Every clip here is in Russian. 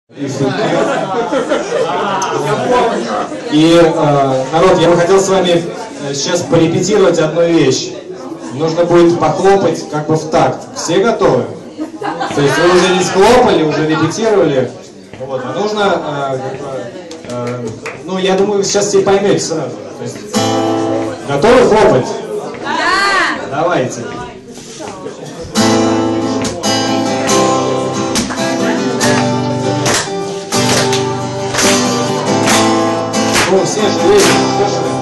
И, народ, я бы хотел с вами сейчас порепетировать одну вещь. Нужно будет похлопать как бы в такт. Все готовы? То есть вы уже не схлопали, уже репетировали. Вот. А нужно, ну, я думаю, вы сейчас все поймете сразу. То есть, готовы хлопать? Да! Давайте. Ну, все же видят, слышали?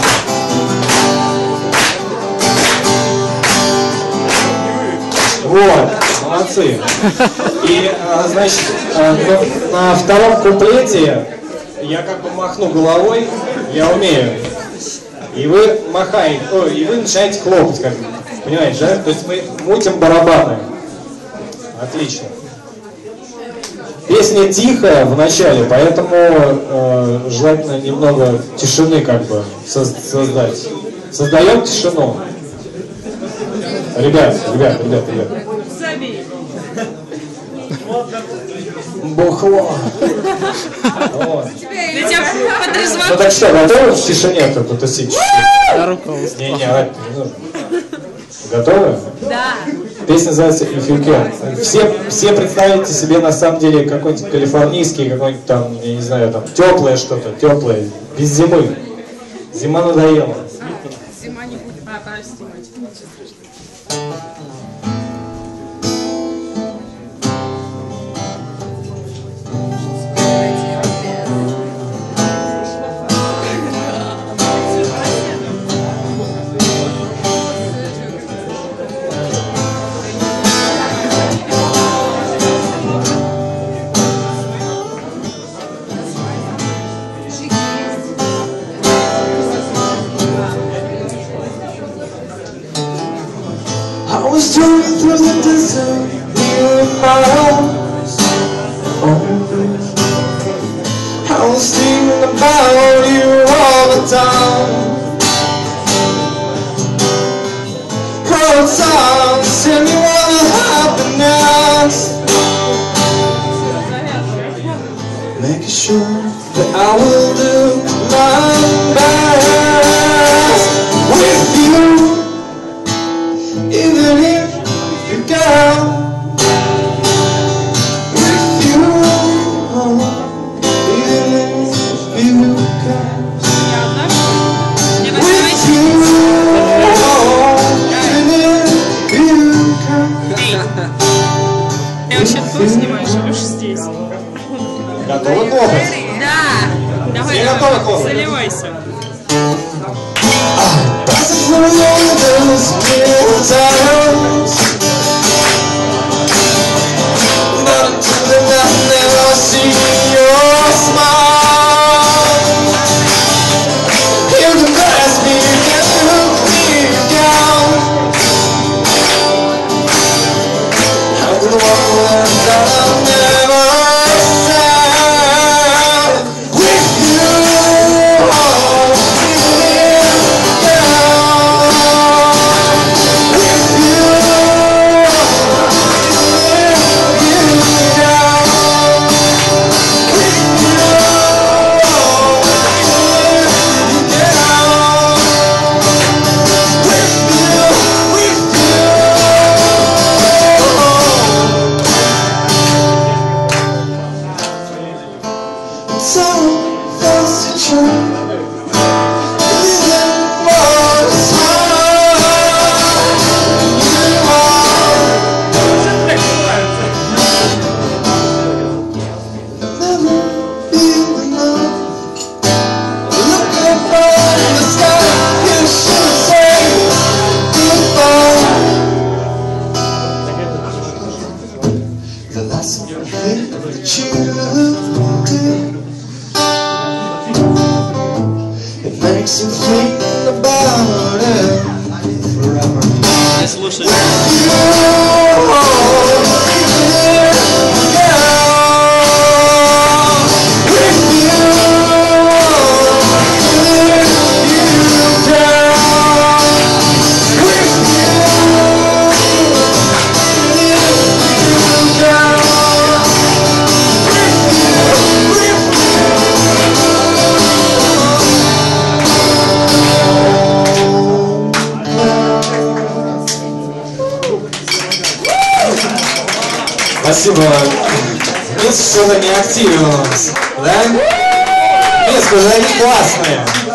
Вот, молодцы. И, значит, на втором куплете я как бы махну головой, я умею. И вы махаете, и вы начинаете хлопать, как бы, понимаете, да? То есть мы мутим барабаны. Отлично. Песня тихая в начале, поэтому желательно немного тишины как бы создать. Создаем тишину. Ребят. Бухло. Вот. Ну так что, готовы в тишине-то потусить? Не, это не нужно. Готовы? Да. Песня называется If You Can. Все представляете себе на самом деле какой-нибудь калифорнийский, какой-нибудь там, я не знаю, там теплое что-то, теплое, без зимы. Зима надоела. Зима не будет. Прости, I was driving through the desert, here in my house. I was thinking about you all the time. All the time, tell me what will happen next. Making sure that I will do my best with you. Even if you go with you, even if you go with you, even if you go. Я вообще тут снимаешь, уж здесь. Готовы хлопать? Да! Давай, все готовы хлопать? заливайся. Passing through those middle towns, but until then I never see your smile. You can pass me, you can look me down. I'm the one that I'll never stand with you. Makes you think about it forever. Спасибо. Минск что-то не активен у нас, да? Минск уже они классные.